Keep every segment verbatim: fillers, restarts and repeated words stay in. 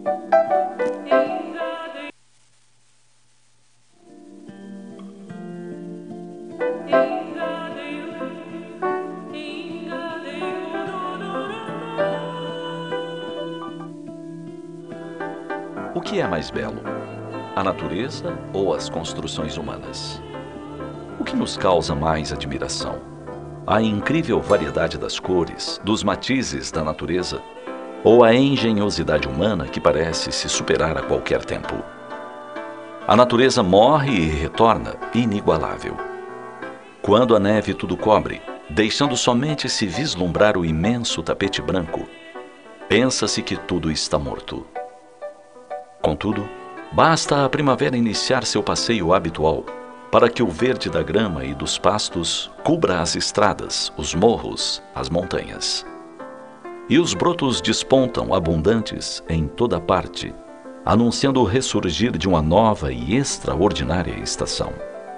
O que é mais belo? A natureza ou as construções humanas? O que nos causa mais admiração? A incrível variedade das cores, dos matizes da natureza, ou a engenhosidade humana que parece se superar a qualquer tempo? A natureza morre e retorna inigualável. Quando a neve tudo cobre, deixando somente se vislumbrar o imenso tapete branco, pensa-se que tudo está morto. Contudo, basta a primavera iniciar seu passeio habitual para que o verde da grama e dos pastos cubra as estradas, os morros, as montanhas. E os brotos despontam abundantes em toda parte, anunciando o ressurgir de uma nova e extraordinária estação.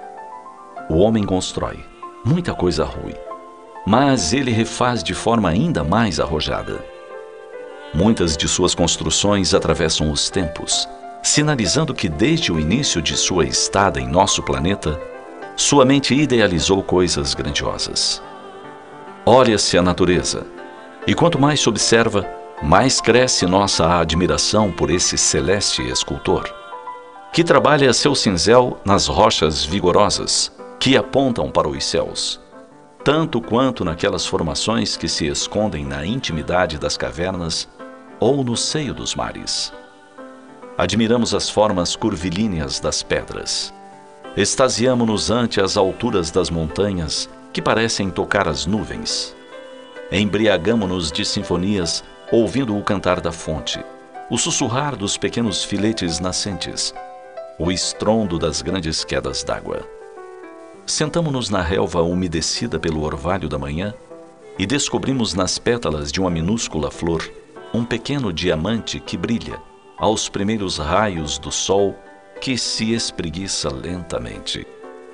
O homem constrói muita coisa ruim, mas ele refaz de forma ainda mais arrojada. Muitas de suas construções atravessam os tempos, sinalizando que desde o início de sua estada em nosso planeta, sua mente idealizou coisas grandiosas. Olha-se a natureza, e quanto mais se observa, mais cresce nossa admiração por esse celeste escultor, que trabalha seu cinzel nas rochas vigorosas que apontam para os céus, tanto quanto naquelas formações que se escondem na intimidade das cavernas ou no seio dos mares. Admiramos as formas curvilíneas das pedras. Extasiamo-nos ante as alturas das montanhas que parecem tocar as nuvens. Embriagamo-nos de sinfonias, ouvindo o cantar da fonte, o sussurrar dos pequenos filetes nascentes, o estrondo das grandes quedas d'água. Sentamo-nos na relva umedecida pelo orvalho da manhã e descobrimos nas pétalas de uma minúscula flor um pequeno diamante que brilha aos primeiros raios do sol que se espreguiça lentamente.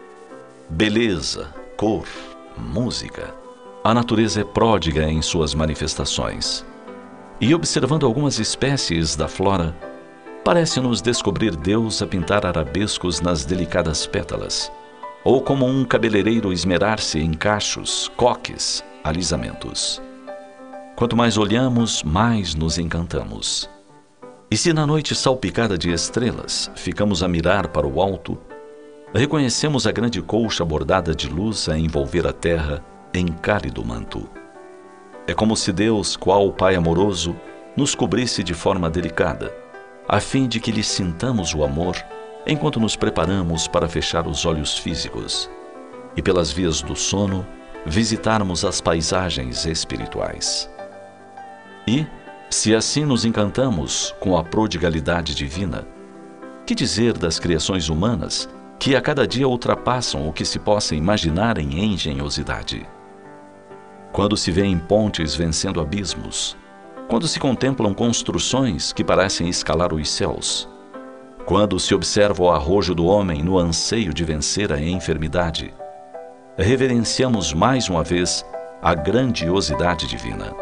Beleza, cor, música. A natureza é pródiga em suas manifestações. E observando algumas espécies da flora, parece-nos descobrir Deus a pintar arabescos nas delicadas pétalas, ou como um cabeleireiro esmerar-se em cachos, coques, alisamentos. Quanto mais olhamos, mais nos encantamos. E se na noite salpicada de estrelas ficamos a mirar para o alto, reconhecemos a grande colcha bordada de luz a envolver a terra em cálido manto. É como se Deus, qual Pai amoroso, nos cobrisse de forma delicada, a fim de que lhe sintamos o amor enquanto nos preparamos para fechar os olhos físicos e, pelas vias do sono, visitarmos as paisagens espirituais. E, se assim nos encantamos com a prodigalidade divina, que dizer das criações humanas que a cada dia ultrapassam o que se possa imaginar em engenhosidade? Quando se vêem pontes vencendo abismos, quando se contemplam construções que parecem escalar os céus, quando se observa o arrojo do homem no anseio de vencer a enfermidade, reverenciamos mais uma vez a grandiosidade divina.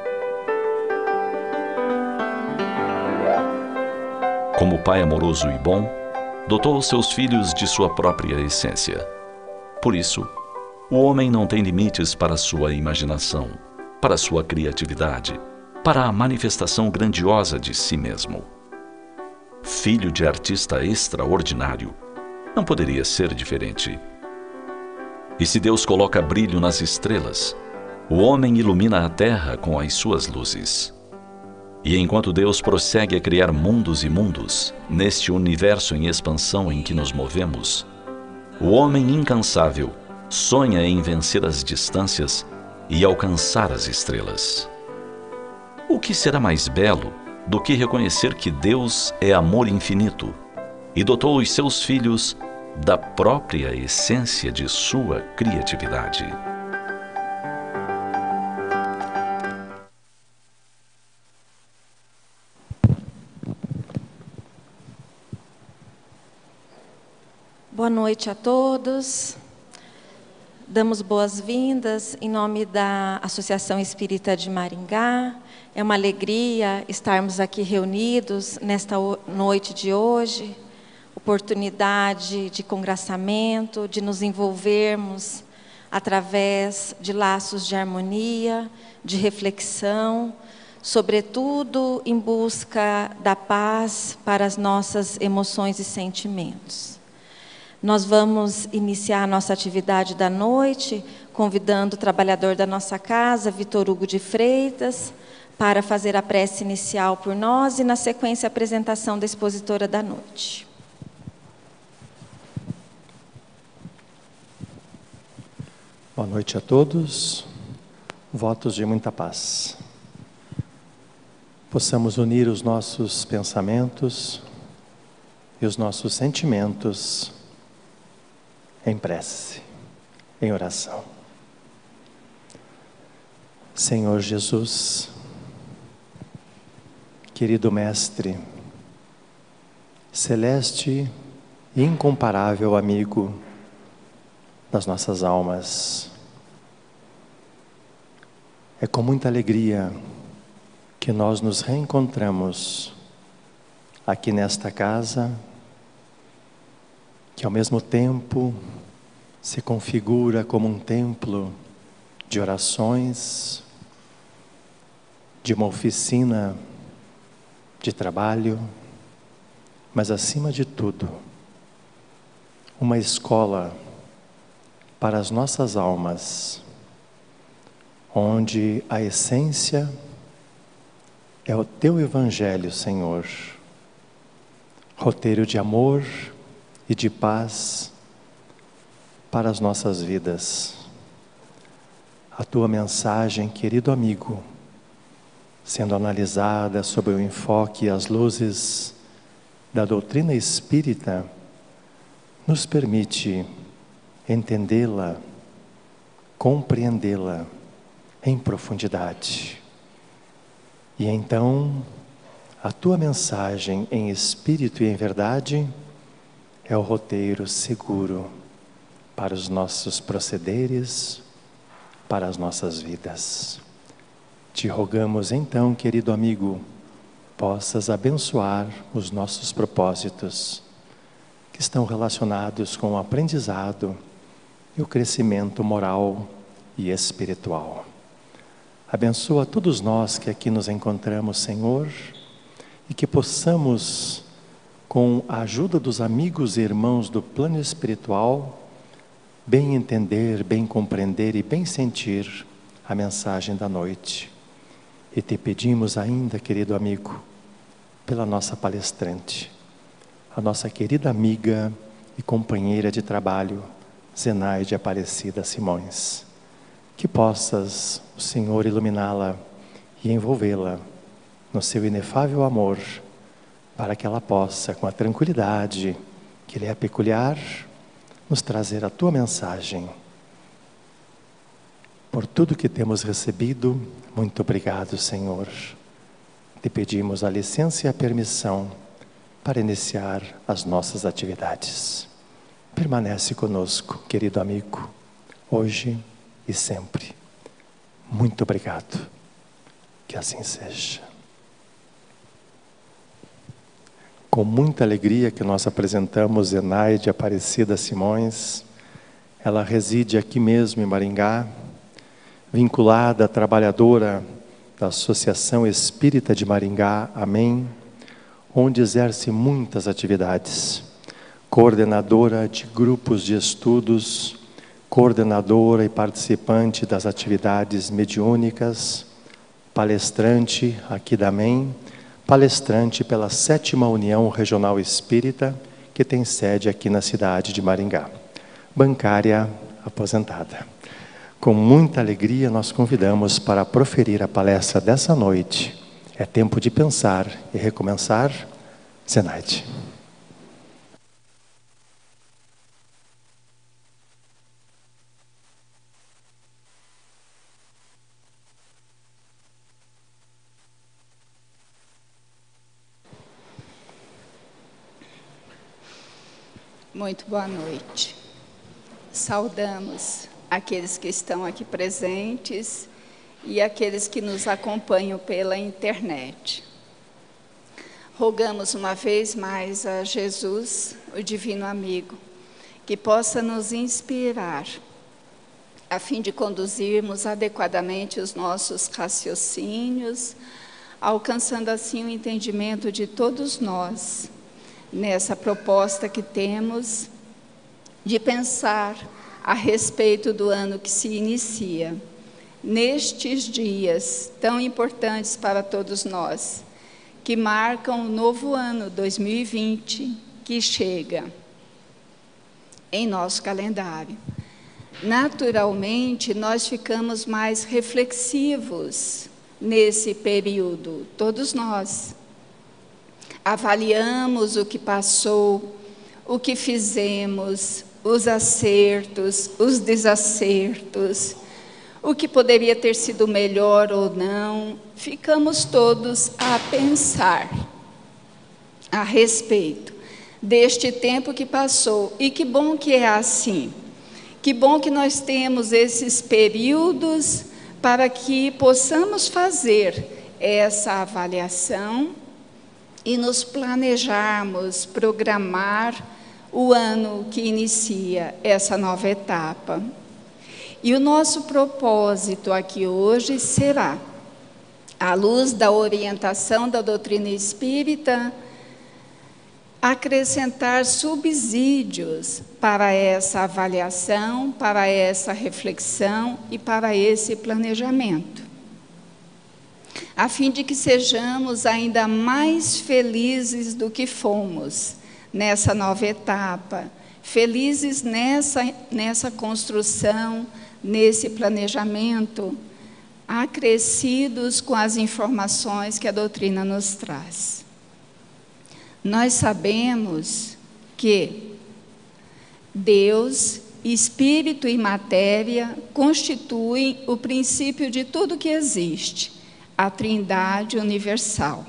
Como Pai amoroso e bom, dotou os seus filhos de sua própria essência. Por isso, o homem não tem limites para sua imaginação, para sua criatividade, para a manifestação grandiosa de si mesmo. Filho de artista extraordinário, não poderia ser diferente. E se Deus coloca brilho nas estrelas, o homem ilumina a terra com as suas luzes. E enquanto Deus prossegue a criar mundos e mundos, neste universo em expansão em que nos movemos, o homem incansável sonha em vencer as distâncias e alcançar as estrelas. O que será mais belo do que reconhecer que Deus é amor infinito e dotou os seus filhos da própria essência de sua criatividade? Boa noite a todos. Damos boas-vindas em nome da Associação Espírita de Maringá. É uma alegria estarmos aqui reunidos nesta noite de hoje, oportunidade de congraçamento, de nos envolvermos através de laços de harmonia, de reflexão, sobretudo em busca da paz para as nossas emoções e sentimentos. Nós vamos iniciar a nossa atividade da noite, convidando o trabalhador da nossa casa, Vitor Hugo de Freitas, para fazer a prece inicial por nós e, na sequência, a apresentação da expositora da noite. Boa noite a todos. Votos de muita paz. Possamos unir os nossos pensamentos e os nossos sentimentos em prece, em oração. Senhor Jesus, querido Mestre, celeste e incomparável amigo das nossas almas, é com muita alegria que nós nos reencontramos aqui nesta casa, que ao mesmo tempo se configura como um templo de orações, de uma oficina de trabalho, mas acima de tudo, uma escola para as nossas almas, onde a essência é o Teu Evangelho, Senhor, roteiro de amor e de paz para as nossas vidas. A Tua mensagem, querido amigo, sendo analisada sob o enfoque e as luzes da doutrina espírita, nos permite entendê-la, compreendê-la em profundidade. E então, a Tua mensagem em espírito e em verdade é o roteiro seguro para os nossos procederes, para as nossas vidas. Te rogamos então, querido amigo, possas abençoar os nossos propósitos, que estão relacionados com o aprendizado e o crescimento moral e espiritual. Abençoa todos nós que aqui nos encontramos, Senhor, e que possamos, com a ajuda dos amigos e irmãos do plano espiritual, bem entender, bem compreender e bem sentir a mensagem da noite. E te pedimos ainda, querido amigo, pela nossa palestrante, a nossa querida amiga e companheira de trabalho, Zenaide Aparecida Simões, que possas, o Senhor, iluminá-la e envolvê-la no seu inefável amor, para que ela possa, com a tranquilidade que lhe é peculiar, nos trazer a Tua mensagem. Por tudo que temos recebido, muito obrigado, Senhor. Te pedimos a licença e a permissão para iniciar as nossas atividades. Permanece conosco, querido amigo, hoje e sempre. Muito obrigado. Que assim seja. Com muita alegria que nós apresentamos Zenaide Aparecida Simões. Ela reside aqui mesmo em Maringá, vinculada, trabalhadora da Associação Espírita de Maringá, Amém, onde exerce muitas atividades. Coordenadora de grupos de estudos, coordenadora e participante das atividades mediúnicas, palestrante aqui da Amém, palestrante pela sétima União Regional Espírita, que tem sede aqui na cidade de Maringá. Bancária aposentada. Com muita alegria, nós convidamos para proferir a palestra dessa noite. É tempo de pensar e recomeçar. Zenaide. Muito boa noite. Saudamos aqueles que estão aqui presentes e aqueles que nos acompanham pela internet. Rogamos uma vez mais a Jesus, o Divino Amigo, que possa nos inspirar, a fim de conduzirmos adequadamente os nossos raciocínios, alcançando assim o entendimento de todos nós, nessa proposta que temos de pensar a respeito do ano que se inicia, nestes dias tão importantes para todos nós, que marcam o novo ano dois mil e vinte, que chega em nosso calendário. Naturalmente, nós ficamos mais reflexivos nesse período, todos nós. Avaliamos o que passou, o que fizemos, os acertos, os desacertos, o que poderia ter sido melhor ou não. Ficamos todos a pensar a respeito deste tempo que passou. E que bom que é assim. Que bom que nós temos esses períodos para que possamos fazer essa avaliação e nos planejarmos, programar o ano que inicia essa nova etapa. E o nosso propósito aqui hoje será, à luz da orientação da doutrina espírita, acrescentar subsídios para essa avaliação, para essa reflexão e para esse planejamento, a fim de que sejamos ainda mais felizes do que fomos nessa nova etapa, felizes nessa, nessa construção, nesse planejamento, acrescidos com as informações que a doutrina nos traz. Nós sabemos que Deus, Espírito e matéria constituem o princípio de tudo que existe, a Trindade universal.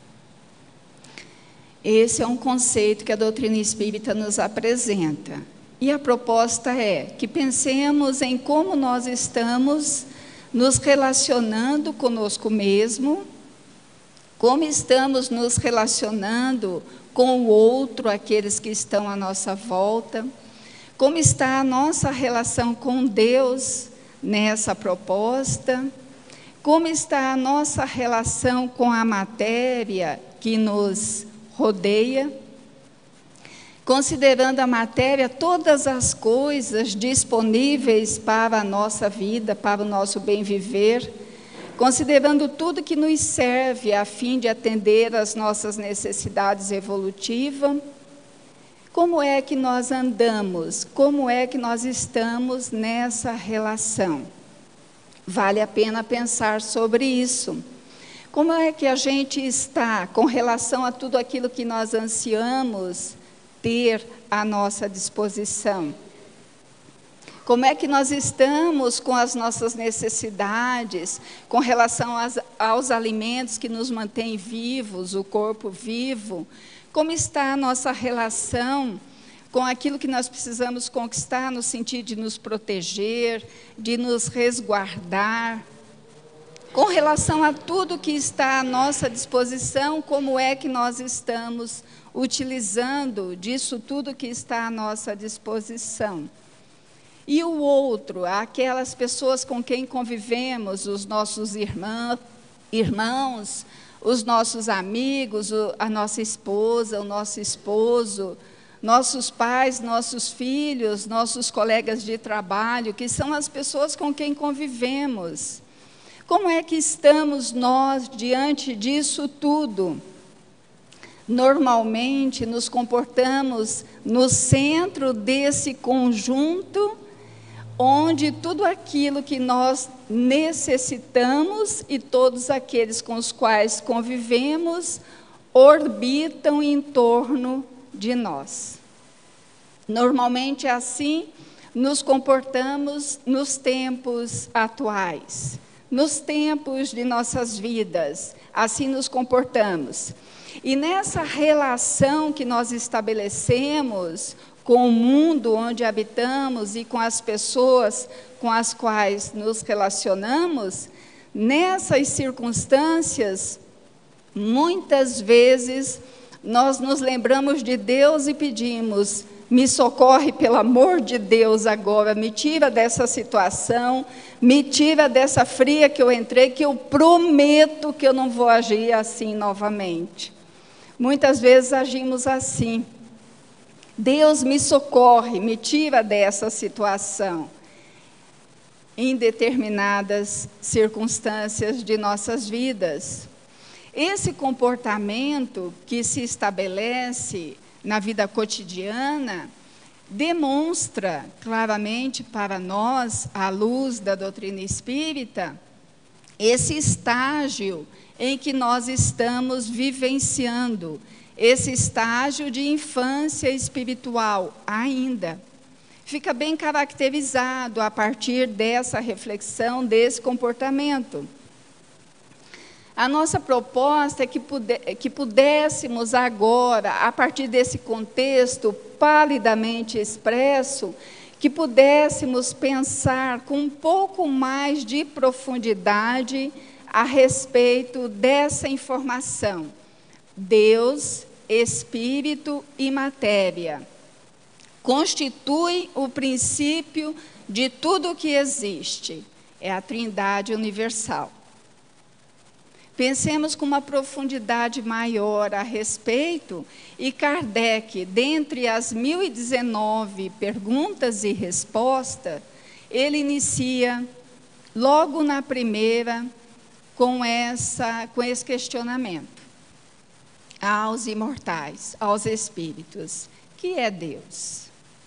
Esse é um conceito que a doutrina espírita nos apresenta. E a proposta é que pensemos em como nós estamos nos relacionando conosco mesmo, como estamos nos relacionando com o outro, aqueles que estão à nossa volta, como está a nossa relação com Deus nessa proposta, como está a nossa relação com a matéria que nos rodeia, considerando a matéria todas as coisas disponíveis para a nossa vida, para o nosso bem viver, considerando tudo que nos serve a fim de atender às nossas necessidades evolutivas. Como é que nós andamos? Como é que nós estamos nessa relação? Vale a pena pensar sobre isso. Como é que a gente está com relação a tudo aquilo que nós ansiamos ter à nossa disposição? Como é que nós estamos com as nossas necessidades, com relação às, aos alimentos que nos mantêm vivos, o corpo vivo? Como está a nossa relação com aquilo que nós precisamos conquistar no sentido de nos proteger, de nos resguardar? Com relação a tudo que está à nossa disposição, como é que nós estamos utilizando disso tudo que está à nossa disposição? E o outro, aquelas pessoas com quem convivemos, os nossos irmãos, irmãos, os nossos amigos, a nossa esposa, o nosso esposo, nossos pais, nossos filhos, nossos colegas de trabalho, que são as pessoas com quem convivemos. Como é que estamos nós diante disso tudo? Normalmente nos comportamos no centro desse conjunto, onde tudo aquilo que nós necessitamos e todos aqueles com os quais convivemos orbitam em torno de nós. Normalmente assim nos comportamos nos tempos atuais. Nos tempos de nossas vidas, assim nos comportamos. E nessa relação que nós estabelecemos com o mundo onde habitamos e com as pessoas com as quais nos relacionamos, nessas circunstâncias, muitas vezes nós nos lembramos de Deus e pedimos: me socorre, pelo amor de Deus, agora, me tira dessa situação, me tira dessa fria que eu entrei, que eu prometo que eu não vou agir assim novamente. Muitas vezes agimos assim: Deus me socorre, me tira dessa situação, em determinadas circunstâncias de nossas vidas. Esse comportamento que se estabelece na vida cotidiana demonstra claramente para nós, à luz da doutrina espírita, esse estágio em que nós estamos vivenciando, esse estágio de infância espiritual ainda. Fica bem caracterizado a partir dessa reflexão, desse comportamento. A nossa proposta é que, puder, que pudéssemos agora, a partir desse contexto palidamente expresso, que pudéssemos pensar com um pouco mais de profundidade a respeito dessa informação. Deus, Espírito e matéria constitui o princípio de tudo o que existe. É a Trindade universal. Pensemos com uma profundidade maior a respeito, e Kardec, dentre as mil e dezenove perguntas e respostas, ele inicia logo na primeira com, essa, com esse questionamento aos imortais, aos espíritos: que é Deus?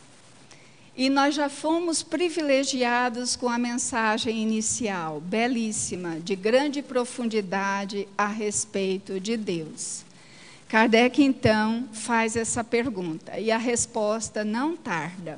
E nós já fomos privilegiados com a mensagem inicial, belíssima, de grande profundidade a respeito de Deus. Kardec, então, faz essa pergunta, e a resposta não tarda.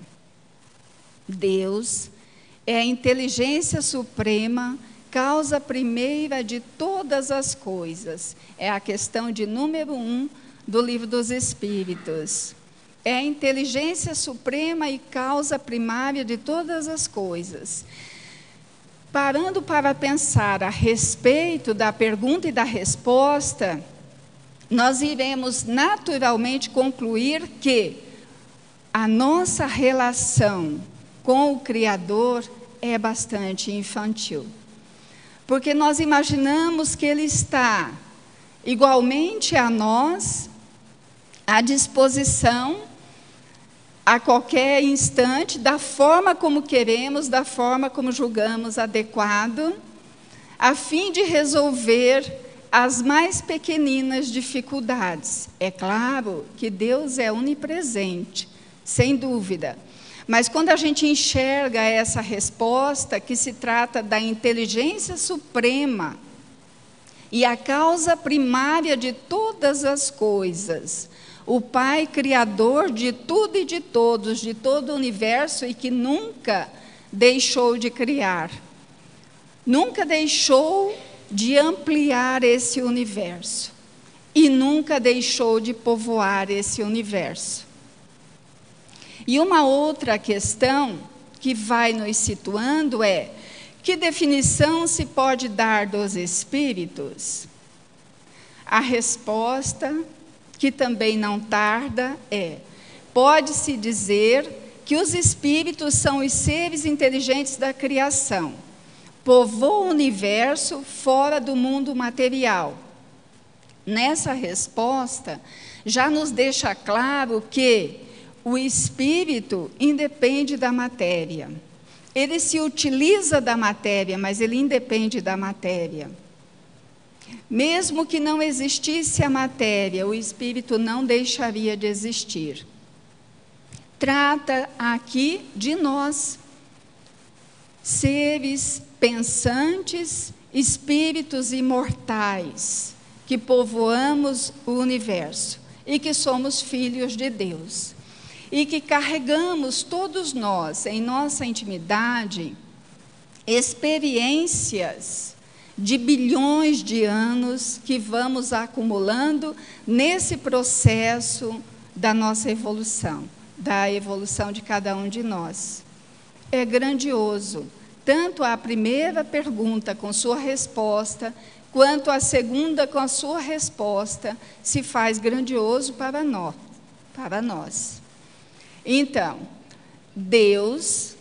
Deus é a inteligência suprema, causa primeira de todas as coisas. É a questão de número um do Livro dos Espíritos. É a inteligência suprema e causa primária de todas as coisas. Parando para pensar a respeito da pergunta e da resposta, nós iremos naturalmente concluir que a nossa relação com o Criador é bastante infantil. Porque nós imaginamos que Ele está igualmente a nós, à disposição, a qualquer instante, da forma como queremos, da forma como julgamos adequado, a fim de resolver as mais pequeninas dificuldades. É claro que Deus é onipresente, sem dúvida. Mas quando a gente enxerga essa resposta, que se trata da inteligência suprema e a causa primária de todas as coisas, o Pai Criador de tudo e de todos, de todo o universo, e que nunca deixou de criar, nunca deixou de ampliar esse universo, e nunca deixou de povoar esse universo. E uma outra questão que vai nos situando é: que definição se pode dar dos espíritos? A resposta, que também não tarda, é: pode-se dizer que os espíritos são os seres inteligentes da criação, povoam o universo fora do mundo material. Nessa resposta, já nos deixa claro que o espírito independe da matéria. Ele se utiliza da matéria, mas ele independe da matéria. Mesmo que não existisse a matéria, o espírito não deixaria de existir. Trata aqui de nós, seres pensantes, espíritos imortais, que povoamos o universo e que somos filhos de Deus. E que carregamos todos nós, em nossa intimidade, experiências de bilhões de anos que vamos acumulando nesse processo da nossa evolução, da evolução de cada um de nós. É grandioso, tanto a primeira pergunta com sua resposta, quanto a segunda com a sua resposta, se faz grandioso para nós. Para nós. Então, Deus,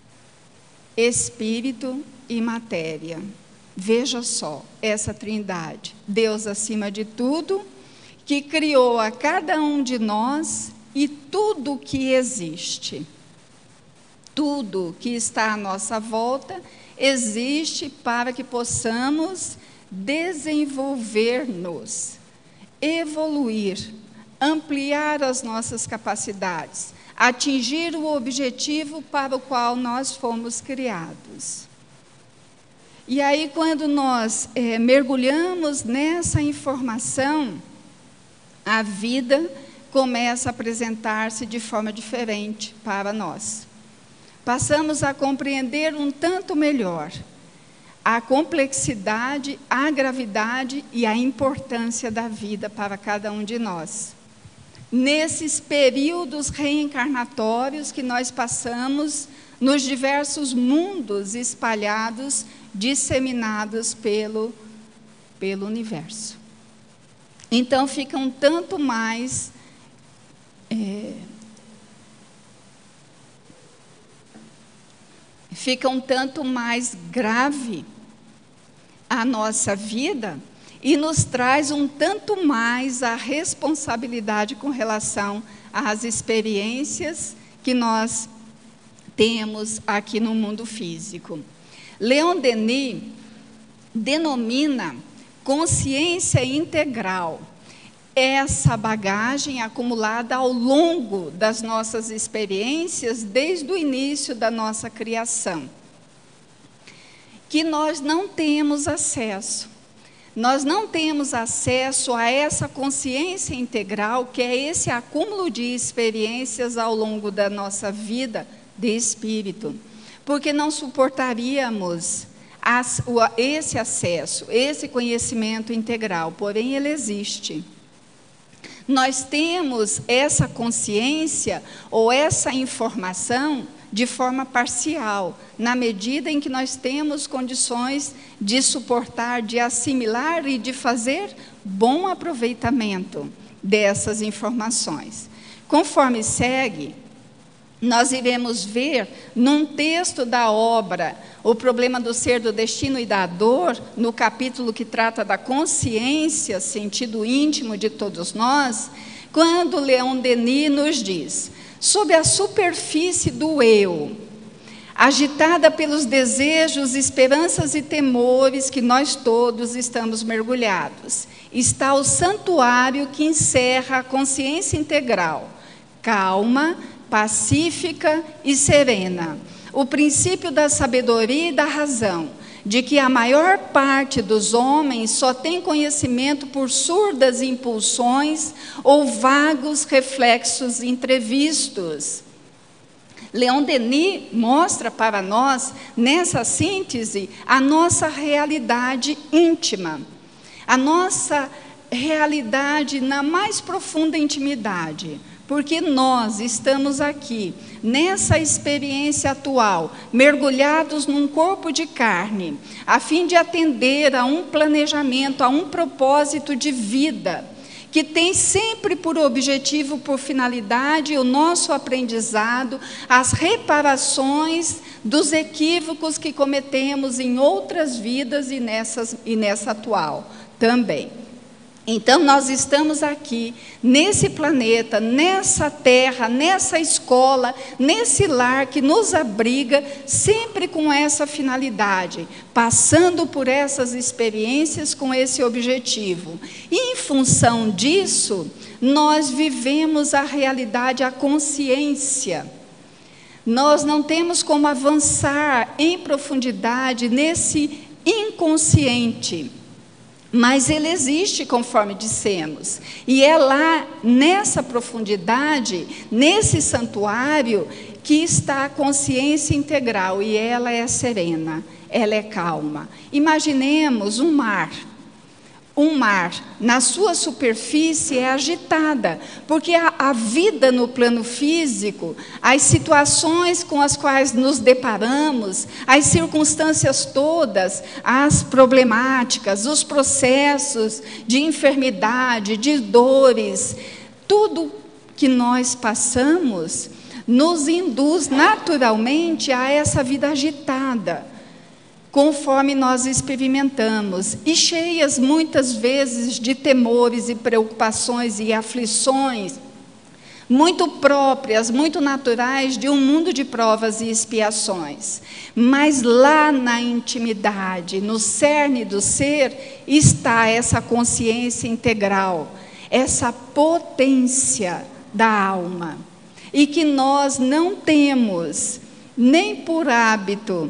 Espírito e matéria. Veja só, essa trindade. Deus acima de tudo, que criou a cada um de nós e tudo que existe. Tudo que está à nossa volta existe para que possamos desenvolver-nos, evoluir, ampliar as nossas capacidades, atingir o objetivo para o qual nós fomos criados. E aí, quando nós é, mergulhamos nessa informação, a vida começa a apresentar-se de forma diferente para nós. Passamos a compreender um tanto melhor a complexidade, a gravidade e a importância da vida para cada um de nós. Nesses períodos reencarnatórios que nós passamos nos diversos mundos espalhados, disseminados pelo, pelo universo. Então, fica um tanto mais é, fica um tanto mais grave a nossa vida e nos traz um tanto mais a responsabilidade com relação às experiências que nós temos aqui no mundo físico. Leon Denis denomina consciência integral essa bagagem acumulada ao longo das nossas experiências desde o início da nossa criação, que nós não temos acesso. Nós não temos acesso a essa consciência integral, que é esse acúmulo de experiências ao longo da nossa vida de espírito, porque não suportaríamos esse acesso, esse conhecimento integral, porém ele existe. Nós temos essa consciência ou essa informação de forma parcial, na medida em que nós temos condições de suportar, de assimilar e de fazer bom aproveitamento dessas informações. Conforme segue, nós iremos ver num texto da obra O Problema do Ser, do Destino e da Dor, no capítulo que trata da consciência, sentido íntimo de todos nós, quando Leon Denis nos diz: sob a superfície do eu, agitada pelos desejos, esperanças e temores que nós todos estamos mergulhados, está o santuário que encerra a consciência integral, calma, pacífica e serena, o princípio da sabedoria e da razão, de que a maior parte dos homens só tem conhecimento por surdas impulsões ou vagos reflexos entrevistos. Leon Denis mostra para nós, nessa síntese, a nossa realidade íntima, a nossa realidade na mais profunda intimidade, porque nós estamos aqui, nessa experiência atual, mergulhados num corpo de carne, a fim de atender a um planejamento, a um propósito de vida, que tem sempre por objetivo, por finalidade, o nosso aprendizado, as reparações dos equívocos que cometemos em outras vidas e, nessas, e nessa atual também. Então, nós estamos aqui, nesse planeta, nessa terra, nessa escola, nesse lar que nos abriga, sempre com essa finalidade, passando por essas experiências com esse objetivo. E, em função disso, nós vivemos a realidade, a consciência. Nós não temos como avançar em profundidade nesse inconsciente, mas ele existe, conforme dissemos, e é lá, nessa profundidade, nesse santuário, que está a consciência integral, e ela é serena, ela é calma. Imaginemos um mar, Um mar, na sua superfície, é agitada, porque a, a vida no plano físico, as situações com as quais nos deparamos, as circunstâncias todas, as problemáticas, os processos de enfermidade, de dores, tudo que nós passamos, nos induz naturalmente a essa vida agitada, conforme nós experimentamos, e cheias muitas vezes de temores e preocupações e aflições, muito próprias, muito naturais de um mundo de provas e expiações. Mas lá na intimidade, no cerne do ser, está essa consciência integral, essa potência da alma, e que nós não temos, nem por hábito,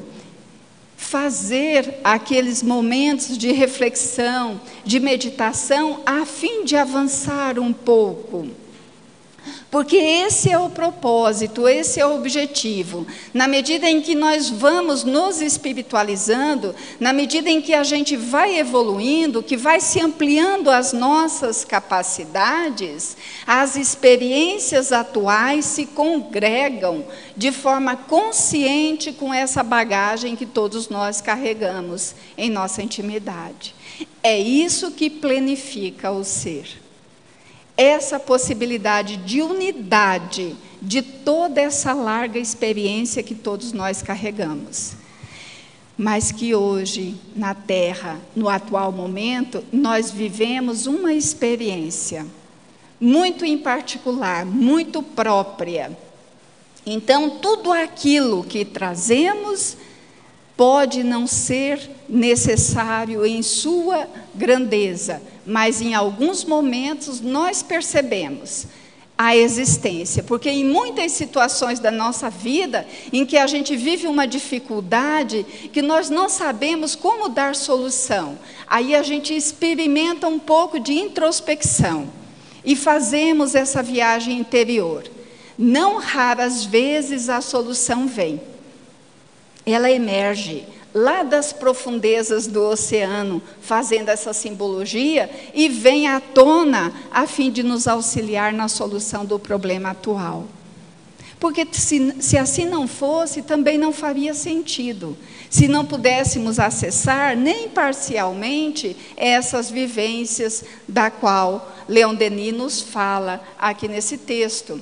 fazer aqueles momentos de reflexão, de meditação, a fim de avançar um pouco. Porque esse é o propósito, esse é o objetivo. Na medida em que nós vamos nos espiritualizando, na medida em que a gente vai evoluindo, que vai se ampliando as nossas capacidades, as experiências atuais se congregam de forma consciente com essa bagagem que todos nós carregamos em nossa intimidade. É isso que planifica o ser. Essa possibilidade de unidade de toda essa larga experiência que todos nós carregamos. Mas que hoje, na Terra, no atual momento, nós vivemos uma experiência muito em particular, muito própria. Então, tudo aquilo que trazemos pode não ser necessário em sua grandeza, mas em alguns momentos nós percebemos a existência, porque em muitas situações da nossa vida, em que a gente vive uma dificuldade, que nós não sabemos como dar solução, aí a gente experimenta um pouco de introspecção, e fazemos essa viagem interior. Não raras vezes a solução vem, ela emerge lá das profundezas do oceano, fazendo essa simbologia, e vem à tona a fim de nos auxiliar na solução do problema atual. Porque se, se assim não fosse, também não faria sentido, se não pudéssemos acessar, nem parcialmente, essas vivências da qual Leon Denis nos fala aqui nesse texto.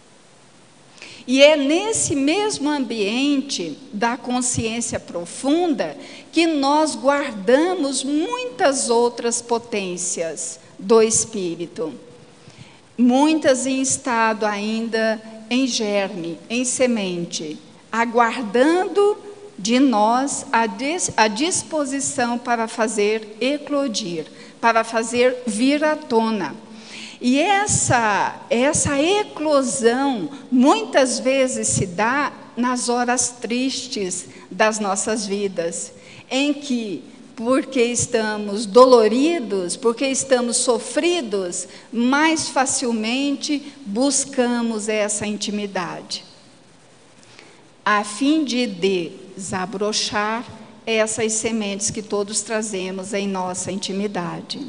E é nesse mesmo ambiente da consciência profunda que nós guardamos muitas outras potências do espírito. Muitas em estado ainda em germe, em semente, aguardando de nós a, dis- a disposição para fazer eclodir, para fazer vir à tona. E essa, essa eclosão muitas vezes se dá nas horas tristes das nossas vidas, em que, porque estamos doloridos, porque estamos sofridos, mais facilmente buscamos essa intimidade, a fim de desabrochar essas sementes que todos trazemos em nossa intimidade.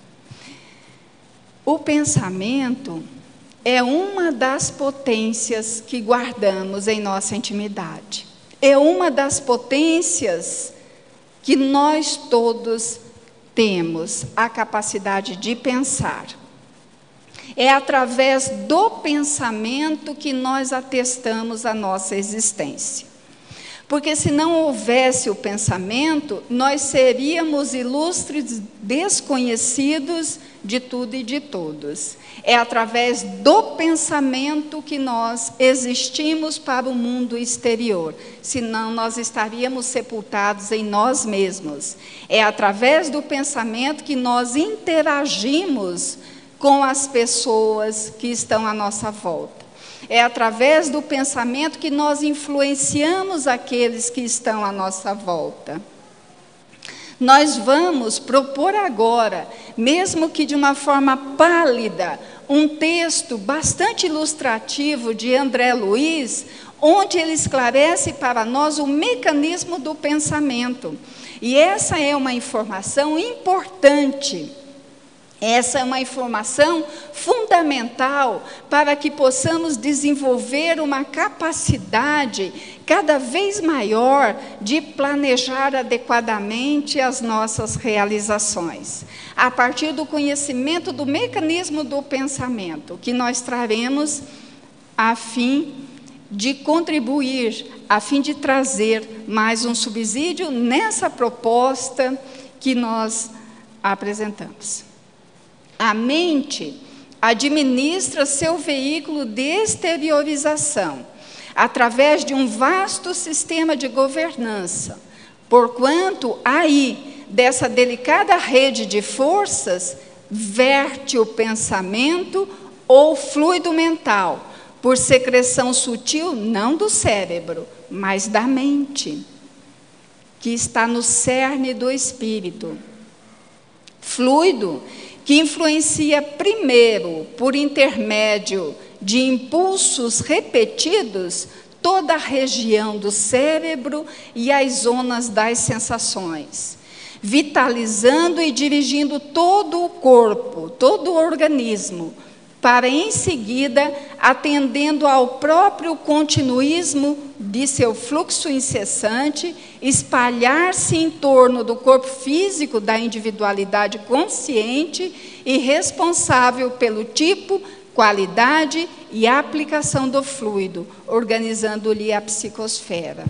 O pensamento é uma das potências que guardamos em nossa intimidade. É uma das potências que nós todos temos a capacidade de pensar. É através do pensamento que nós atestamos a nossa existência. Porque se não houvesse o pensamento, nós seríamos ilustres desconhecidos de tudo e de todos. É através do pensamento que nós existimos para o mundo exterior, senão nós estaríamos sepultados em nós mesmos. É através do pensamento que nós interagimos com as pessoas que estão à nossa volta. É através do pensamento que nós influenciamos aqueles que estão à nossa volta. Nós vamos propor agora, mesmo que de uma forma pálida, um texto bastante ilustrativo de André Luiz, onde ele esclarece para nós o mecanismo do pensamento. E essa é uma informação importante, Essa é uma informação fundamental para que possamos desenvolver uma capacidade cada vez maior de planejar adequadamente as nossas realizações, a partir do conhecimento do mecanismo do pensamento, que nós traremos a fim de contribuir, a fim de trazer mais um subsídio nessa proposta que nós apresentamos. A mente administra seu veículo de exteriorização através de um vasto sistema de governança, porquanto aí, dessa delicada rede de forças, verte o pensamento ou fluido mental, por secreção sutil, não do cérebro, mas da mente, que está no cerne do espírito. Fluido que influencia primeiro, por intermédio de impulsos repetidos, toda a região do cérebro e as zonas das sensações, vitalizando e dirigindo todo o corpo, todo o organismo, para em seguida, atendendo ao próprio continuismo de seu fluxo incessante, espalhar-se em torno do corpo físico da individualidade consciente e responsável pelo tipo, qualidade e aplicação do fluido, organizando-lhe a psicosfera.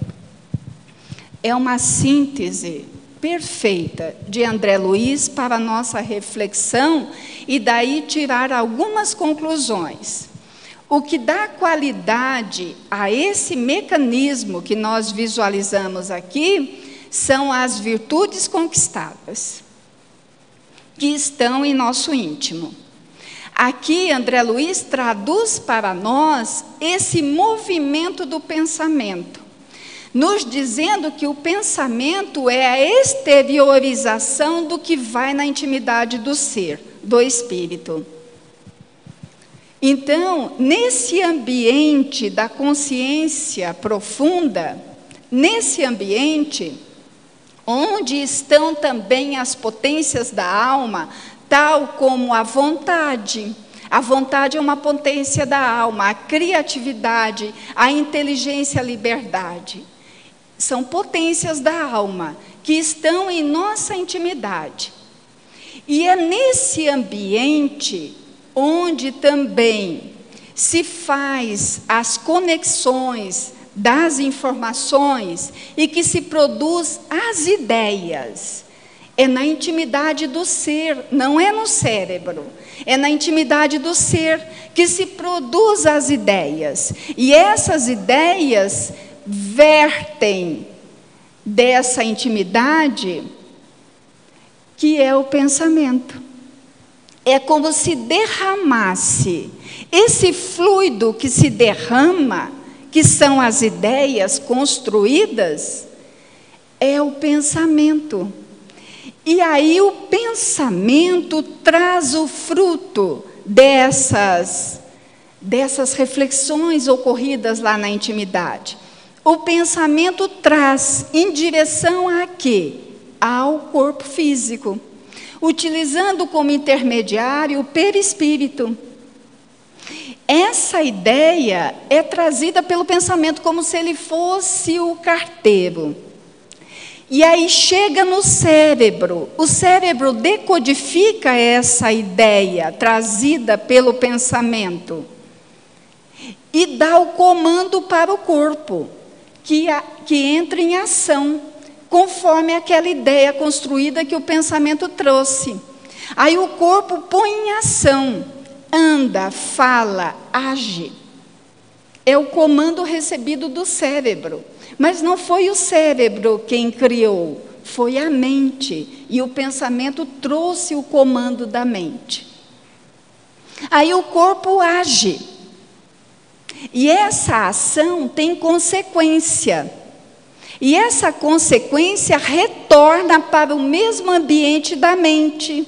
É uma síntese perfeita de André Luiz para a nossa reflexão e daí tirar algumas conclusões. O que dá qualidade a esse mecanismo que nós visualizamos aqui são as virtudes conquistadas, que estão em nosso íntimo. Aqui, André Luiz traduz para nós esse movimento do pensamento, nos dizendo que o pensamento é a exteriorização do que vai na intimidade do ser, do espírito. Então, nesse ambiente da consciência profunda, nesse ambiente, onde estão também as potências da alma, tal como a vontade. A vontade é uma potência da alma, a criatividade, a inteligência, a liberdade. São potências da alma que estão em nossa intimidade. E é nesse ambiente onde também se faz as conexões das informações e que se produz as ideias. É na intimidade do ser, não é no cérebro. É na intimidade do ser que se produz as ideias. E essas ideias vertem dessa intimidade que é o pensamento. É como se derramasse esse fluido que se derrama, que são as ideias construídas, é o pensamento. E aí o pensamento traz o fruto dessas, dessas reflexões ocorridas lá na intimidade. O pensamento traz em direção a quê? Ao corpo físico, utilizando como intermediário o perispírito. Essa ideia é trazida pelo pensamento como se ele fosse o carteiro. E aí chega no cérebro. O cérebro decodifica essa ideia trazida pelo pensamento e dá o comando para o corpo, que, a, que entra em ação, conforme aquela ideia construída que o pensamento trouxe. Aí o corpo põe em ação, anda, fala, age. É o comando recebido do cérebro. Mas não foi o cérebro quem criou, foi a mente. E o pensamento trouxe o comando da mente. Aí o corpo age. E essa ação tem consequência. E essa consequência retorna para o mesmo ambiente da mente,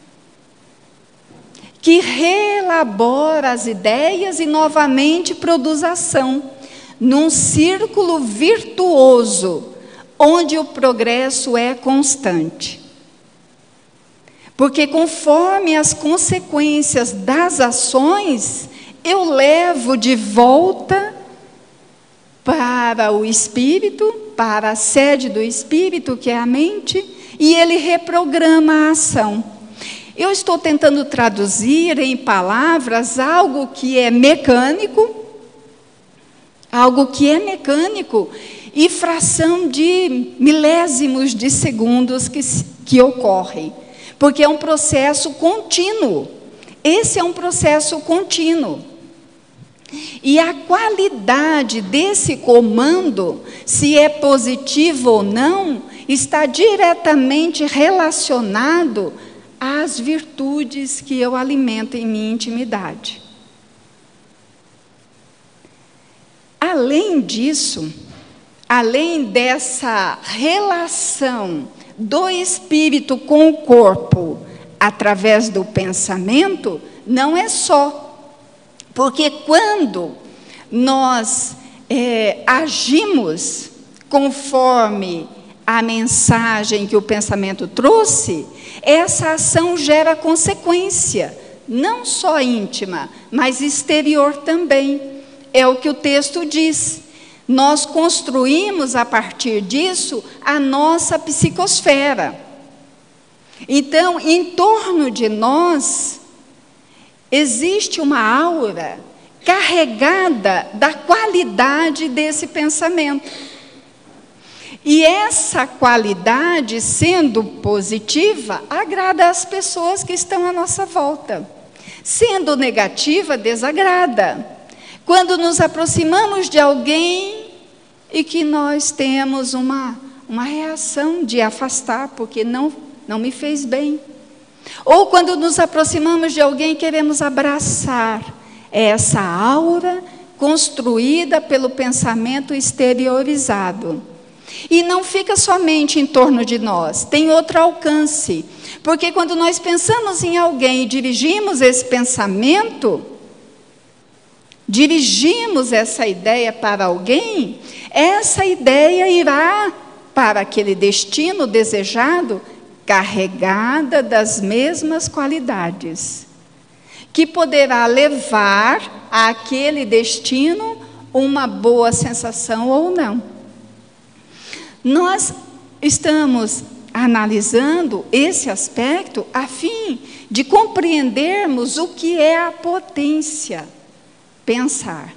que reelabora as ideias e novamente produz ação, num círculo virtuoso, onde o progresso é constante. Porque conforme as consequências das ações, eu levo de volta para o espírito, para a sede do espírito, que é a mente, e ele reprograma a ação. Eu estou tentando traduzir em palavras algo que é mecânico, algo que é mecânico, e fração de milésimos de segundos que, que ocorre, porque é um processo contínuo. Esse é um processo contínuo. E a qualidade desse comando, se é positivo ou não, está diretamente relacionado às virtudes que eu alimento em minha intimidade. Além disso, além dessa relação do espírito com o corpo através do pensamento, não é só. Porque quando nós é, agimos conforme a mensagem que o pensamento trouxe, essa ação gera consequência, não só íntima, mas exterior também. É o que o texto diz. Nós construímos a partir disso a nossa psicosfera. Então, em torno de nós, existe uma aura carregada da qualidade desse pensamento. E essa qualidade, sendo positiva, agrada às pessoas que estão à nossa volta. Sendo negativa, desagrada. Quando nos aproximamos de alguém e que nós temos uma, uma reação de afastar, porque não, não me fez bem. Ou quando nos aproximamos de alguém e queremos abraçar essa aura construída pelo pensamento exteriorizado. E não fica somente em torno de nós, tem outro alcance. Porque quando nós pensamos em alguém e dirigimos esse pensamento, dirigimos essa ideia para alguém, essa ideia irá para aquele destino desejado, carregada das mesmas qualidades, que poderá levar àquele destino uma boa sensação ou não. Nós estamos analisando esse aspecto a fim de compreendermos o que é a potência pensar.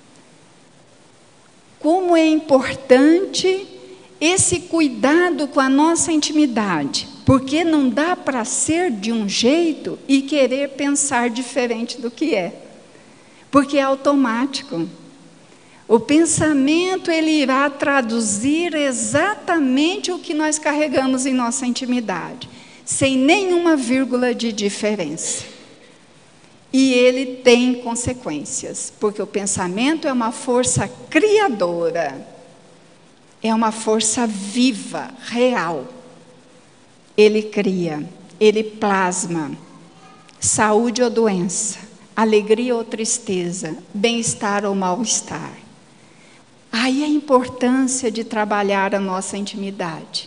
Como é importante esse cuidado com a nossa intimidade, porque não dá para ser de um jeito e querer pensar diferente do que é, porque é automático. O pensamento, ele irá traduzir exatamente o que nós carregamos em nossa intimidade, sem nenhuma vírgula de diferença. E ele tem consequências, porque o pensamento é uma força criadora, é uma força viva, real. Ele cria, ele plasma saúde ou doença, alegria ou tristeza, bem-estar ou mal-estar. Aí a importância de trabalhar a nossa intimidade.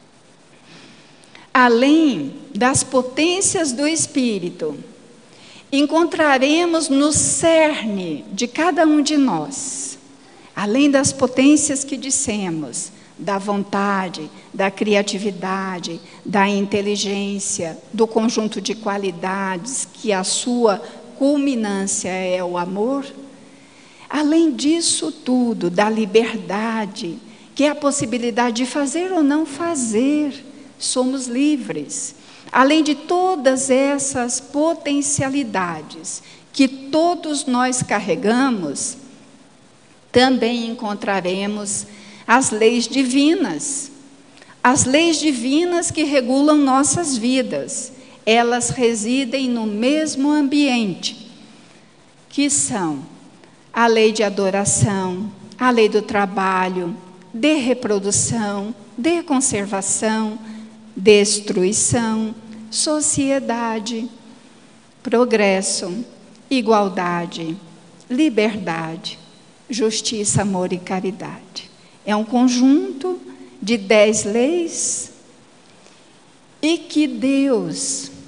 Além das potências do Espírito, encontraremos no cerne de cada um de nós, além das potências que dissemos, da vontade, da criatividade, da inteligência, do conjunto de qualidades, que a sua culminância é o amor. Além disso tudo, da liberdade, que é a possibilidade de fazer ou não fazer, somos livres. Além de todas essas potencialidades que todos nós carregamos, também encontraremos as leis divinas. As leis divinas que regulam nossas vidas, elas residem no mesmo ambiente, que são a lei de adoração, a lei do trabalho, de reprodução, de conservação, destruição, sociedade, progresso, igualdade, liberdade, justiça, amor e caridade. É um conjunto de dez leis e que Deus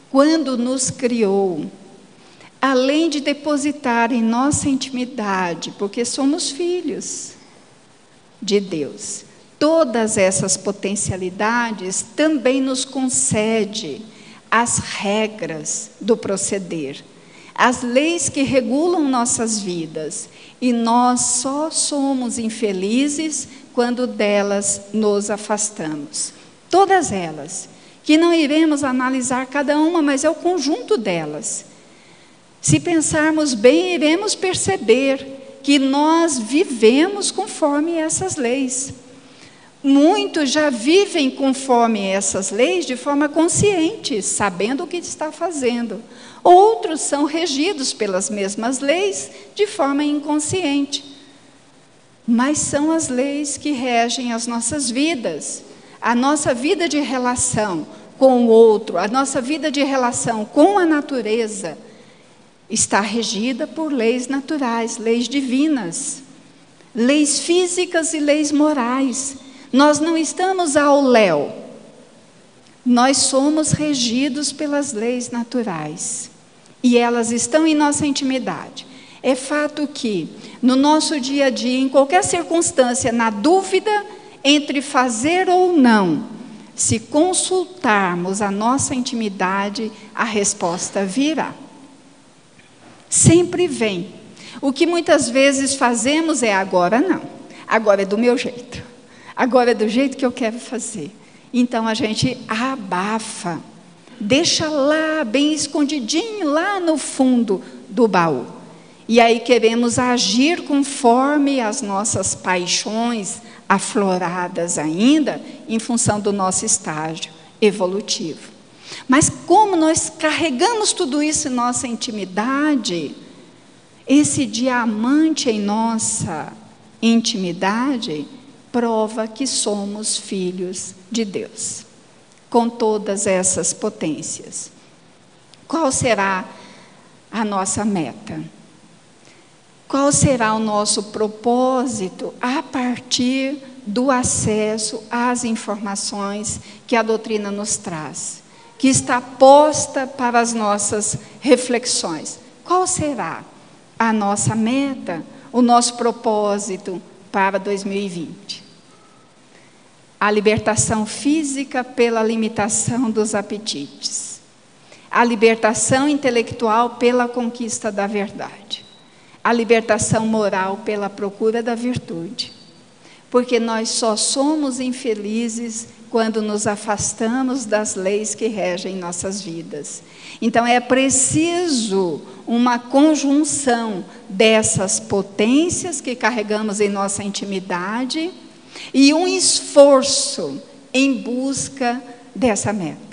quando nos criou, além de depositar em nossa intimidade, porque somos filhos de Deus, todas essas potencialidades, também nos concede as regras do proceder, as leis que regulam nossas vidas, e nós só somos infelizes quando delas nos afastamos. Todas elas, que não iremos analisar cada uma, mas é o conjunto delas. Se pensarmos bem, iremos perceber que nós vivemos conforme essas leis. Muitos já vivem conforme essas leis de forma consciente, sabendo o que está fazendo. Outros são regidos pelas mesmas leis de forma inconsciente. Mas são as leis que regem as nossas vidas. A nossa vida de relação com o outro, a nossa vida de relação com a natureza, está regida por leis naturais, leis divinas, leis físicas e leis morais. Nós não estamos ao léu, nós somos regidos pelas leis naturais, e elas estão em nossa intimidade. É fato que, no nosso dia a dia, em qualquer circunstância, na dúvida entre fazer ou não, se consultarmos a nossa intimidade, a resposta virá. Sempre vem. O que muitas vezes fazemos é agora não, agora é do meu jeito, agora é do jeito que eu quero fazer. Então a gente abafa, deixa lá bem escondidinho, lá no fundo do baú. E aí queremos agir conforme as nossas paixões afloradas ainda, em função do nosso estágio evolutivo. Mas como nós carregamos tudo isso em nossa intimidade, esse diamante em nossa intimidade prova que somos filhos de Deus, com todas essas potências. Qual será a nossa meta? Qual será o nosso propósito a partir do acesso às informações que a doutrina nos traz, que está posta para as nossas reflexões? Qual será a nossa meta, o nosso propósito para dois mil e vinte? A libertação física pela limitação dos apetites, a libertação intelectual pela conquista da verdade, a libertação moral pela procura da virtude, porque nós só somos infelizes quando nos afastamos das leis que regem nossas vidas. Então é preciso uma conjunção dessas potências que carregamos em nossa intimidade e um esforço em busca dessa meta.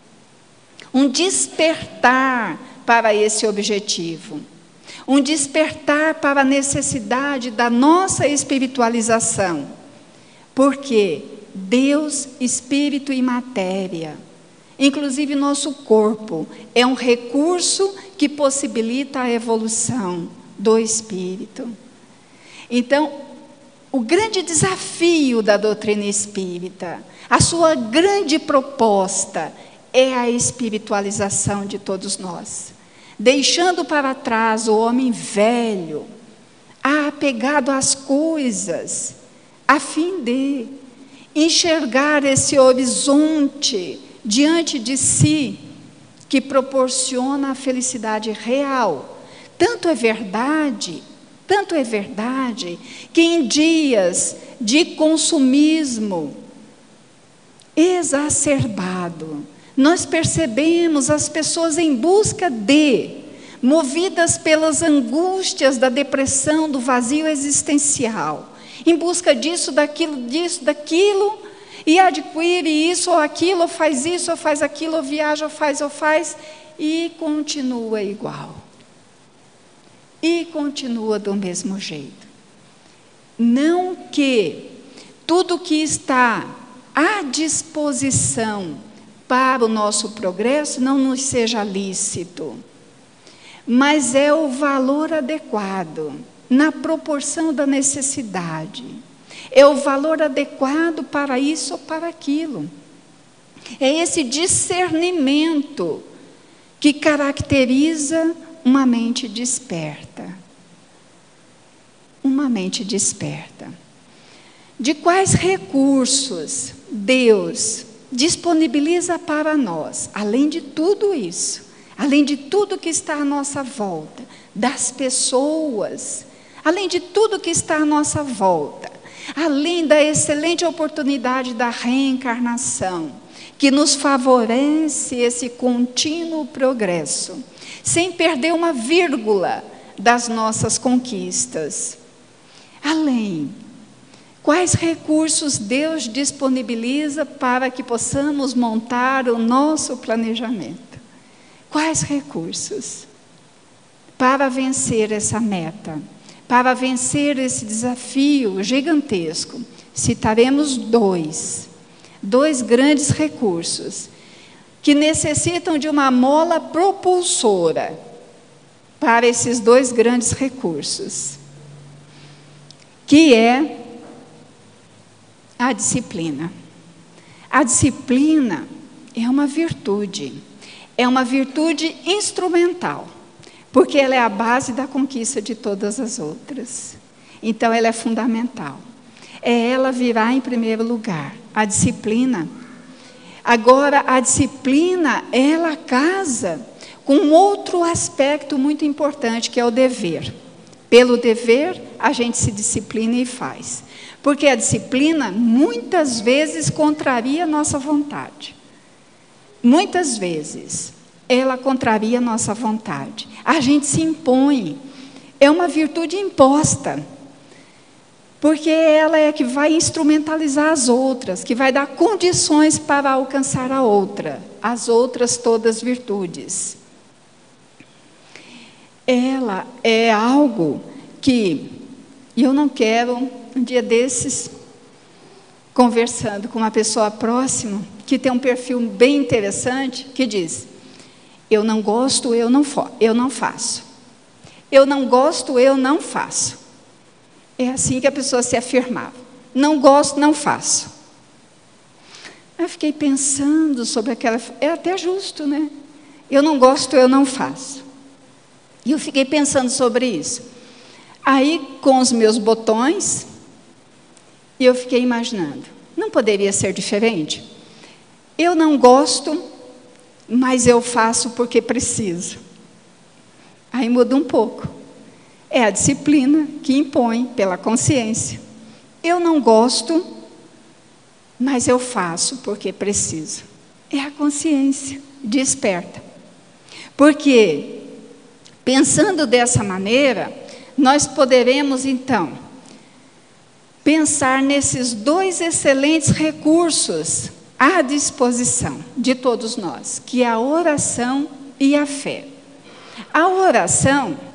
Um despertar para esse objetivo. Um despertar para a necessidade da nossa espiritualização. Porque Deus, Espírito e matéria, inclusive nosso corpo, é um recurso que possibilita a evolução do Espírito. Então, o grande desafio da doutrina espírita, a sua grande proposta, é a espiritualização de todos nós. Deixando para trás o homem velho, apegado às coisas, a fim de enxergar esse horizonte diante de si, que proporciona a felicidade real. Tanto é verdade, tanto é verdade, que em dias de consumismo exacerbado, nós percebemos as pessoas em busca de, movidas pelas angústias da depressão, do vazio existencial, em busca disso, daquilo, disso, daquilo, e adquire isso ou aquilo, ou faz isso, ou faz aquilo, ou viaja, ou faz, ou faz, e continua igual. E continua do mesmo jeito. Não que tudo que está à disposição para o nosso progresso não nos seja lícito, mas é o valor adequado, na proporção da necessidade. É o valor adequado para isso ou para aquilo. É esse discernimento que caracteriza uma mente desperta. Uma mente desperta. De quais recursos Deus disponibiliza para nós, além de tudo isso, além de tudo que está à nossa volta, das pessoas, além de tudo que está à nossa volta, além da excelente oportunidade da reencarnação, que nos favorece esse contínuo progresso, sem perder uma vírgula das nossas conquistas. Além, quais recursos Deus disponibiliza para que possamos montar o nosso planejamento? Quais recursos? Para vencer essa meta, para vencer esse desafio gigantesco, citaremos dois, dois grandes recursos, que necessitam de uma mola propulsora para esses dois grandes recursos, que é a disciplina. A disciplina é uma virtude, é uma virtude instrumental, porque ela é a base da conquista de todas as outras. Então ela é fundamental. É ela virá em primeiro lugar, a disciplina. Agora, a disciplina, ela casa com outro aspecto muito importante, que é o dever. Pelo dever, a gente se disciplina e faz. Porque a disciplina, muitas vezes, contraria a nossa vontade. Muitas vezes, ela contraria a nossa vontade. A gente se impõe. É uma virtude imposta. Porque ela é que vai instrumentalizar as outras, que vai dar condições para alcançar a outra, as outras todas virtudes. Ela é algo que eu não quero, um dia desses, conversando com uma pessoa próxima, que tem um perfil bem interessante, que diz: eu não gosto, eu não, eu não faço. Eu não gosto, eu não faço. É assim que a pessoa se afirmava. Não gosto, não faço. Eu fiquei pensando sobre aquela... É até justo, né? Eu não gosto, eu não faço. E eu fiquei pensando sobre isso. Aí, com os meus botões, eu fiquei imaginando. Não poderia ser diferente? Eu não gosto, mas eu faço porque preciso. Aí muda um pouco. É a disciplina que impõe pela consciência. Eu não gosto, mas eu faço porque preciso. É a consciência desperta. Porque, pensando dessa maneira, nós poderemos, então, pensar nesses dois excelentes recursos à disposição de todos nós, que é a oração e a fé. A oração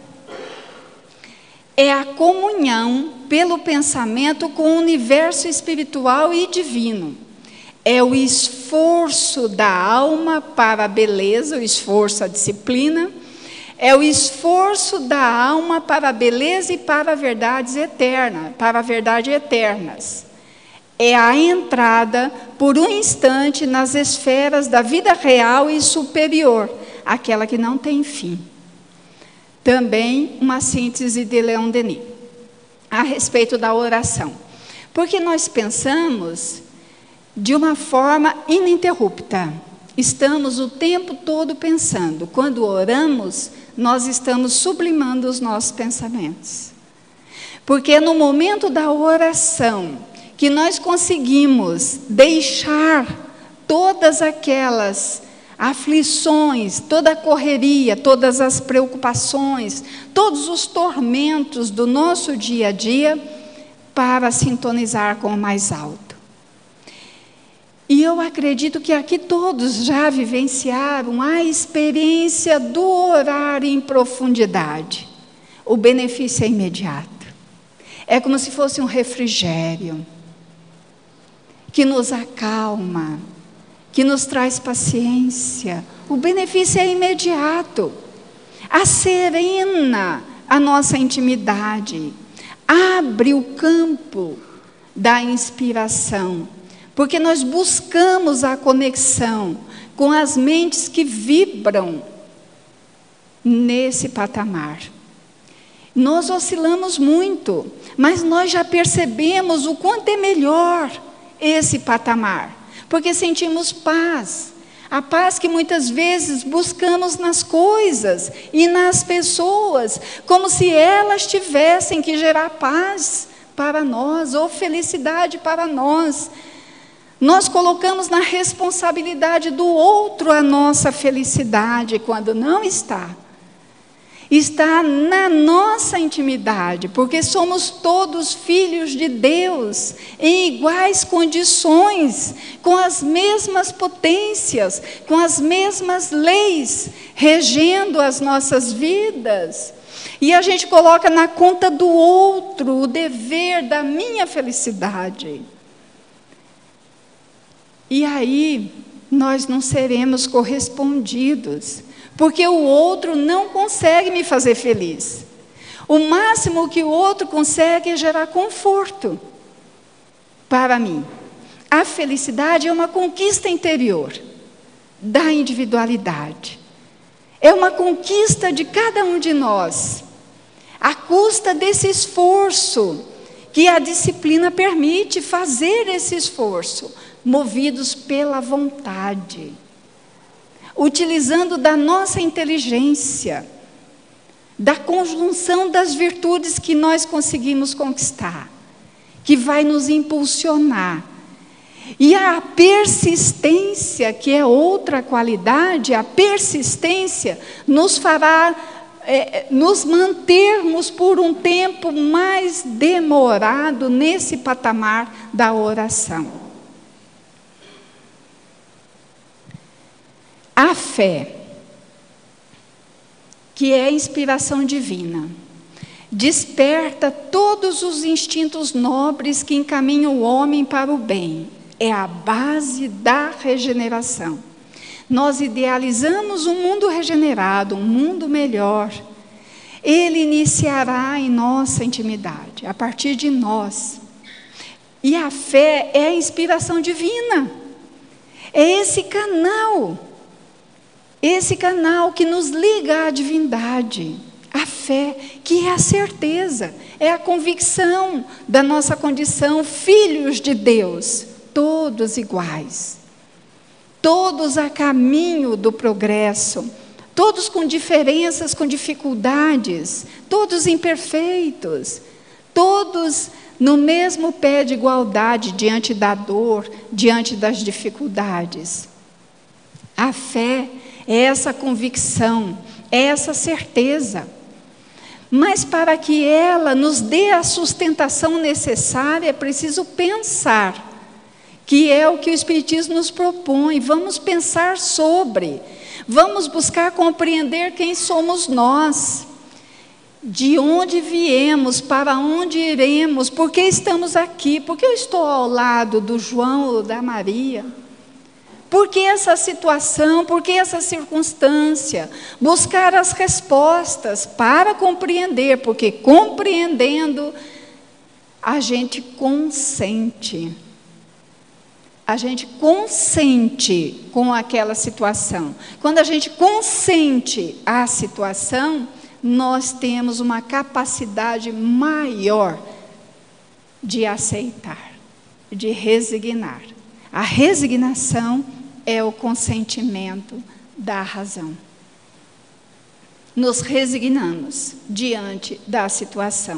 é a comunhão pelo pensamento com o universo espiritual e divino. É o esforço da alma para a beleza, o esforço, a disciplina. É o esforço da alma para a beleza e para a verdades eternas, para a verdade eternas. É a entrada por um instante nas esferas da vida real e superior, aquela que não tem fim. Também uma síntese de Leon Denis, a respeito da oração. Porque nós pensamos de uma forma ininterrupta. Estamos o tempo todo pensando. Quando oramos, nós estamos sublimando os nossos pensamentos. Porque é no momento da oração que nós conseguimos deixar todas aquelas aflições, toda a correria, todas as preocupações, todos os tormentos do nosso dia a dia, para sintonizar com o mais alto. E eu acredito que aqui todos já vivenciaram a experiência do orar em profundidade. O benefício é imediato. É como se fosse um refrigério que nos acalma, que nos traz paciência. O benefício é imediato. Acerena a nossa intimidade. Abre o campo da inspiração. Porque nós buscamos a conexão com as mentes que vibram nesse patamar. Nós oscilamos muito, mas nós já percebemos o quanto é melhor esse patamar, porque sentimos paz, a paz que muitas vezes buscamos nas coisas e nas pessoas, como se elas tivessem que gerar paz para nós, ou felicidade para nós. Nós colocamos na responsabilidade do outro a nossa felicidade, quando não está. Está na nossa intimidade, porque somos todos filhos de Deus, em iguais condições, com as mesmas potências, com as mesmas leis, regendo as nossas vidas. E a gente coloca na conta do outro o dever da minha felicidade. E aí, nós não seremos correspondidos, porque o outro não consegue me fazer feliz. O máximo que o outro consegue é gerar conforto para mim. A felicidade é uma conquista interior da individualidade. É uma conquista de cada um de nós, à custa desse esforço que a disciplina permite fazer esse esforço, movidos pela vontade, utilizando da nossa inteligência, da conjunção das virtudes que nós conseguimos conquistar, que vai nos impulsionar. E a persistência, que é outra qualidade, a persistência nos fará é, nos mantermos por um tempo mais demorado nesse patamar da oração. A fé, que é a inspiração divina, desperta todos os instintos nobres que encaminham o homem para o bem. É a base da regeneração. Nós idealizamos um mundo regenerado, um mundo melhor. Ele iniciará em nossa intimidade, a partir de nós. E a fé é a inspiração divina. É esse canal. Esse canal que nos liga à divindade, a fé, que é a certeza, é a convicção da nossa condição, filhos de Deus, todos iguais, todos a caminho do progresso, todos com diferenças, com dificuldades, todos imperfeitos, todos no mesmo pé de igualdade diante da dor, diante das dificuldades. A fé é essa convicção, é essa certeza. Mas para que ela nos dê a sustentação necessária, é preciso pensar, que é o que o Espiritismo nos propõe. Vamos pensar sobre, vamos buscar compreender quem somos nós, de onde viemos, para onde iremos, por que estamos aqui, por que eu estou ao lado do João ou da Maria. Por que essa situação, por que essa circunstância? Buscar as respostas para compreender, porque compreendendo, a gente consente. A gente consente com aquela situação. Quando a gente consente a situação, nós temos uma capacidade maior de aceitar, de resignar. A resignação é o consentimento da razão. Nos resignamos diante da situação.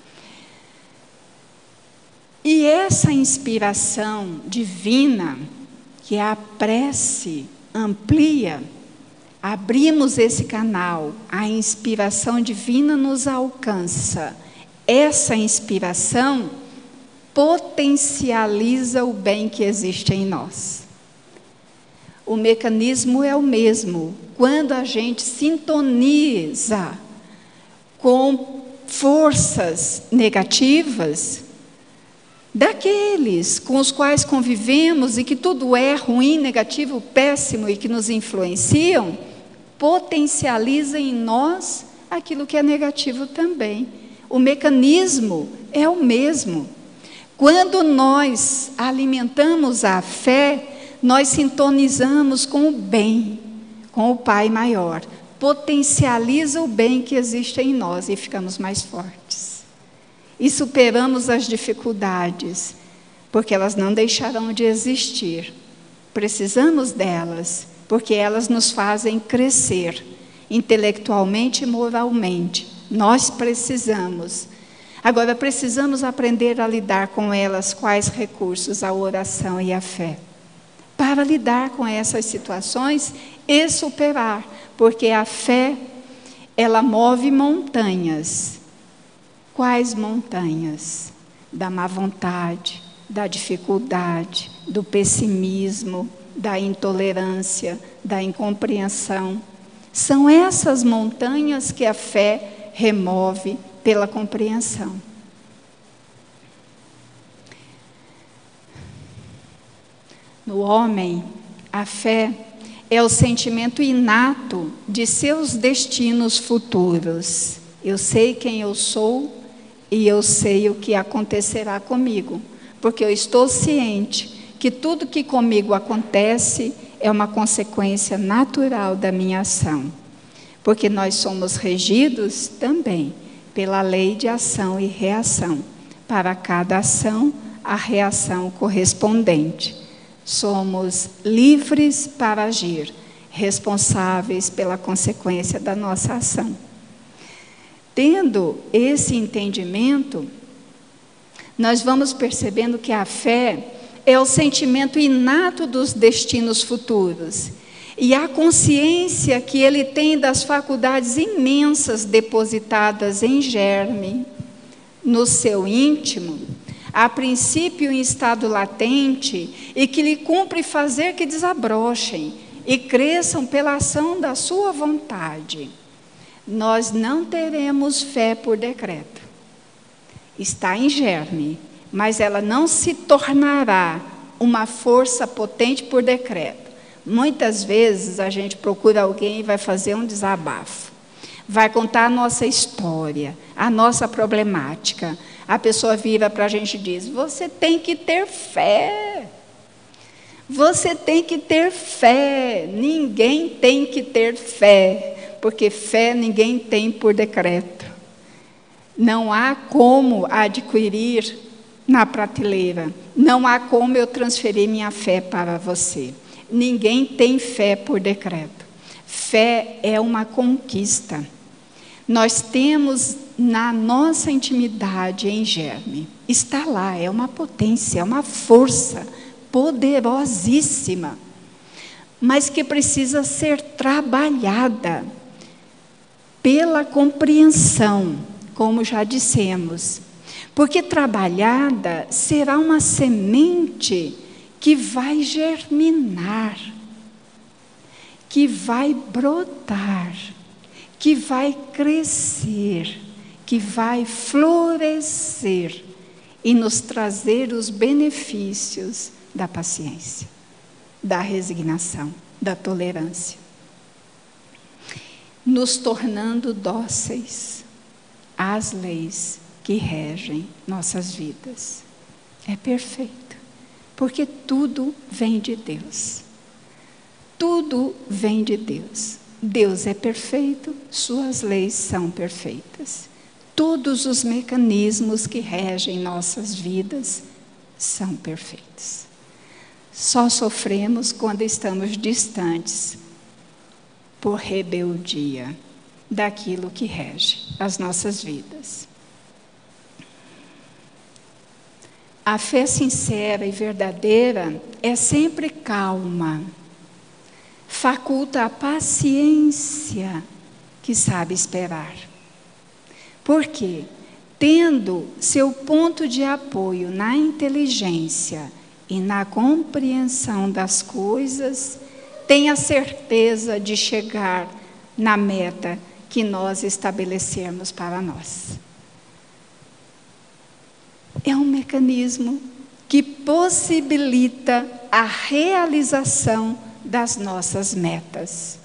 E essa inspiração divina, que é a prece, amplia, abrimos esse canal, a inspiração divina nos alcança. Essa inspiração potencializa o bem que existe em nós. O mecanismo é o mesmo. Quando a gente sintoniza com forças negativas, daqueles com os quais convivemos e que tudo é ruim, negativo, péssimo e que nos influenciam, potencializa em nós aquilo que é negativo também. O mecanismo é o mesmo. Quando nós alimentamos a fé, nós sintonizamos com o bem, com o Pai maior. potencializa o bem que existe em nós e ficamos mais fortes. E superamos as dificuldades, porque elas não deixarão de existir. Precisamos delas, porque elas nos fazem crescer intelectualmente e moralmente. Nós precisamos. Agora, precisamos aprender a lidar com elas. Quais recursos? A oração e a fé. Para lidar com essas situações e superar. Porque a fé, ela move montanhas. Quais montanhas? Da má vontade, da dificuldade, do pessimismo, da intolerância, da incompreensão. São essas montanhas que a fé remove pela compreensão. No homem, a fé é o sentimento inato de seus destinos futuros. Eu sei quem eu sou e eu sei o que acontecerá comigo, porque eu estou ciente que tudo que comigo acontece é uma consequência natural da minha ação, porque nós somos regidos também pela lei de ação e reação. Para cada ação, a reação correspondente. Somos livres para agir, responsáveis pela consequência da nossa ação. Tendo esse entendimento, nós vamos percebendo que a fé é o sentimento inato dos destinos futuros. E a consciência que ele tem das faculdades imensas depositadas em germe, no seu íntimo, a princípio em estado latente, e que lhe cumpre fazer que desabrochem e cresçam pela ação da sua vontade. Nós não teremos fé por decreto. Está em germe, mas ela não se tornará uma força potente por decreto. Muitas vezes a gente procura alguém e vai fazer um desabafo. Vai contar a nossa história, a nossa problemática. A pessoa vira para a gente e diz: você tem que ter fé. Você tem que ter fé. Ninguém tem que ter fé, porque fé ninguém tem por decreto. Não há como adquirir na prateleira. Não há como eu transferir minha fé para você. Ninguém tem fé por decreto. Fé é uma conquista. Nós temos na nossa intimidade em germe. Está lá, é uma potência, é uma força poderosíssima, mas que precisa ser trabalhada pela compreensão, como já dissemos. Porque trabalhada será uma semente que vai germinar, que vai brotar, que vai crescer, que vai florescer e nos trazer os benefícios da paciência, da resignação, da tolerância, nos tornando dóceis às leis que regem nossas vidas. É perfeito, porque tudo vem de Deus. Tudo vem de Deus. Deus é perfeito, suas leis são perfeitas. Todos os mecanismos que regem nossas vidas são perfeitos. Só sofremos quando estamos distantes, por rebeldia, daquilo que rege as nossas vidas. A fé sincera e verdadeira é sempre calma. Faculta a paciência que sabe esperar. Por quê? Tendo seu ponto de apoio na inteligência e na compreensão das coisas, tem a certeza de chegar na meta que nós estabelecemos para nós. É um mecanismo que possibilita a realização das nossas metas.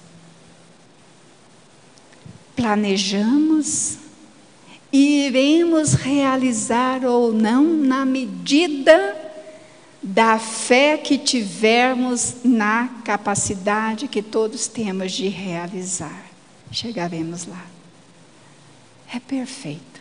Planejamos e iremos realizar ou não na medida da fé que tivermos na capacidade que todos temos de realizar. chegaremos lá. É perfeito.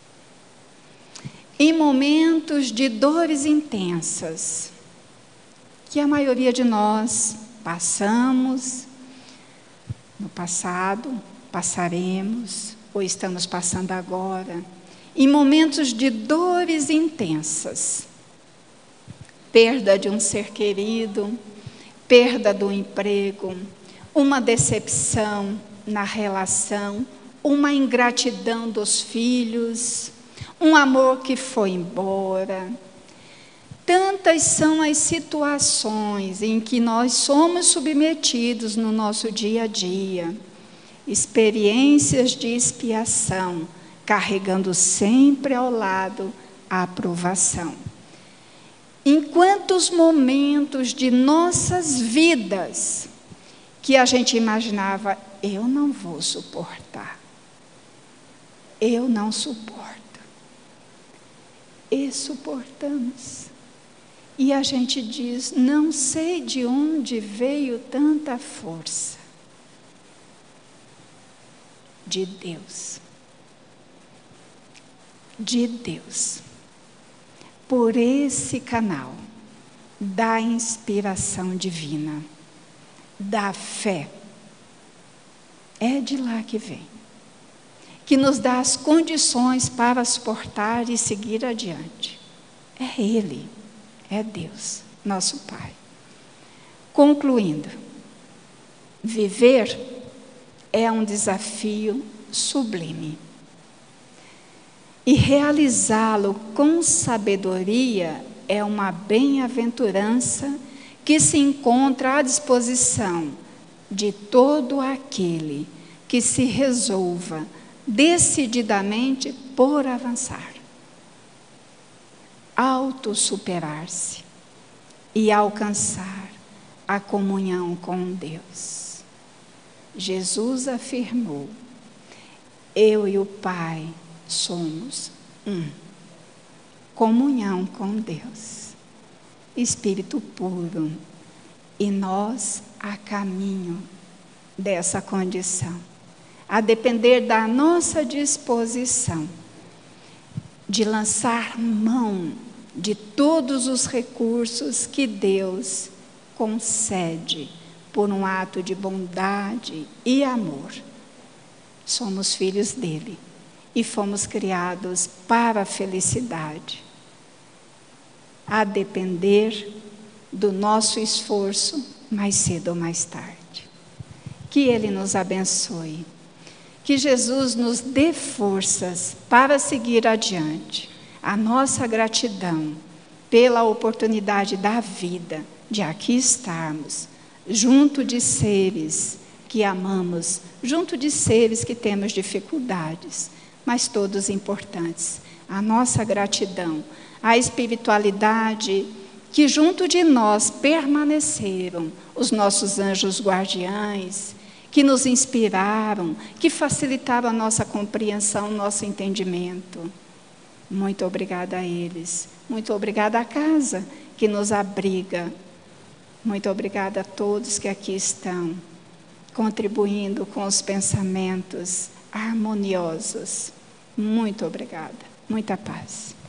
Em momentos de dores intensas, que a maioria de nós passamos no passado, passaremos, ou estamos passando agora, em momentos de dores intensas, perda de um ser querido, perda do emprego, uma decepção na relação, uma ingratidão dos filhos, um amor que foi embora. Tantas são as situações em que nós somos submetidos no nosso dia a dia, experiências de expiação, carregando sempre ao lado a aprovação. Em quantos momentos de nossas vidas que a gente imaginava, eu não vou suportar, eu não suporto, e suportamos. E a gente diz, não sei de onde veio tanta força. De Deus. De Deus. Por esse canal da inspiração divina, da fé. É de lá que vem. Que nos dá as condições para suportar e seguir adiante. É Ele. É Deus, nosso Pai. Concluindo, viver é um desafio sublime. E realizá-lo com sabedoria é uma bem-aventurança que se encontra à disposição de todo aquele que se resolva decididamente por avançar. Autossuperar-se e alcançar a comunhão com Deus. Jesus afirmou, eu e o Pai somos um. Comunhão com Deus. Espírito puro. E nós a caminho dessa condição. A depender da nossa disposição de lançar mão de todos os recursos que Deus concede por um ato de bondade e amor. Somos filhos dele e fomos criados para a felicidade. A depender do nosso esforço, mais cedo ou mais tarde. Que ele nos abençoe. Que Jesus nos dê forças para seguir adiante. A nossa gratidão pela oportunidade da vida, de aqui estarmos, junto de seres que amamos, junto de seres que temos dificuldades, mas todos importantes. A nossa gratidão, a espiritualidade que junto de nós permaneceram, os nossos anjos guardiães, que nos inspiraram, que facilitaram a nossa compreensão, nosso entendimento. Muito obrigada a eles. Muito obrigada à casa que nos abriga. Muito obrigada a todos que aqui estão, contribuindo com os pensamentos harmoniosos. Muito obrigada. Muita paz.